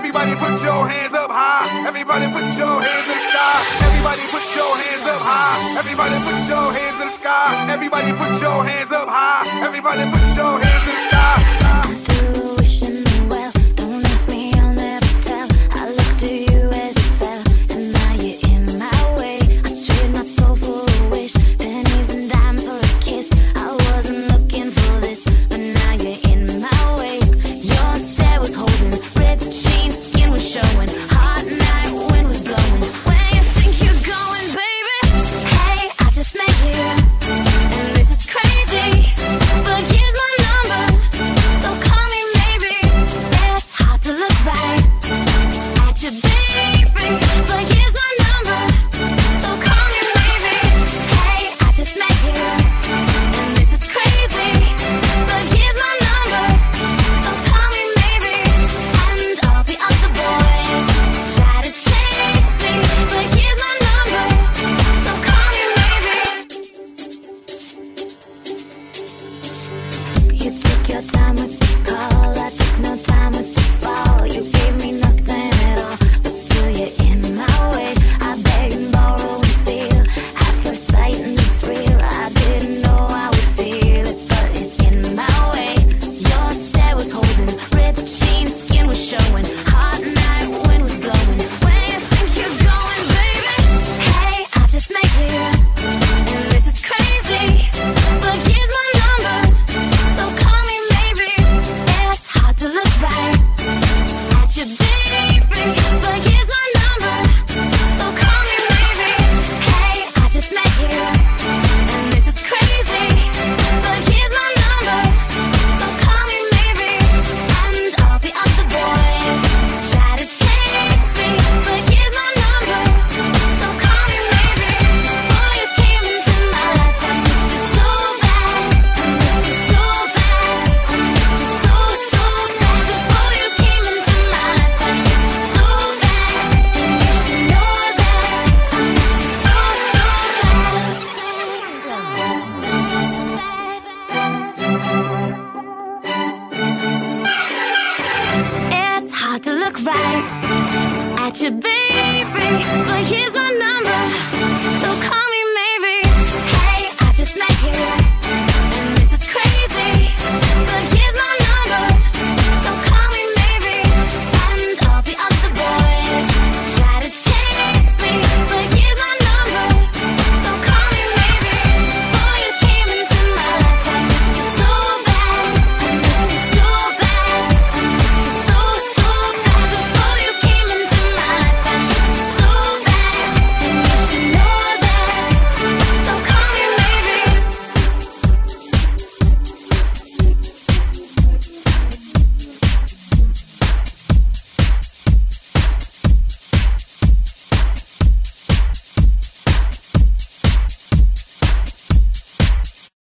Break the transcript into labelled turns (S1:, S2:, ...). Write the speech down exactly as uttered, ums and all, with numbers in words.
S1: Everybody put your hands up high. Everybody put your hands in the sky. Everybody put your hands up high. Everybody put your hands in the sky. Everybody put your hands up high. Everybody put your hands in the sky.
S2: I do wishing them well. Don't ask me, I'll never tell. I looked to you as it fell, and now you're in my way. I trade my soul for a wish, pennies and dimes for a kiss. I wasn't looking for this, but now you're in my way. Your stare was holding, red chain, skin was showing. Hot night, wind was blowing. Where you think you're going, baby? Hey, I just met you, and this is crazy, but here's my number, so call me maybe. It's hard to look right at you, baby, but here's my number, so call me maybe. Hey, I just met you, and this is crazy, but here's my number, so call me maybe. And all the other boys try to chase me, but here's my number, so call me maybe. You took your time with the call, I took no time with the fall. You gave me nothing at all, but still you're in my way. I beg and borrow and steal at first sight, and it's real. I didn't know I would feel it, but it's in my way. Your stare was holding, red chain, skin was showing. Hot night, wind was blowing. Where you think you're going, baby? Hey, I just met you, and this is crazy, but here's my number, so call me maybe. It's hard to look right at you, baby, but here's my number, so call me maybe. Hey, I just met you, and this is crazy, but here's my number, so call me maybe. And all the other boys try to chase me, but here's my number, so call me maybe. Boy, you came into my life, I missed you so bad, I missed you so bad, I missed you so, so bad. Before you came into my life, I missed you so bad, and you should know that I missed you so, so bad. It's hard to look right at you, baby, but here's my number,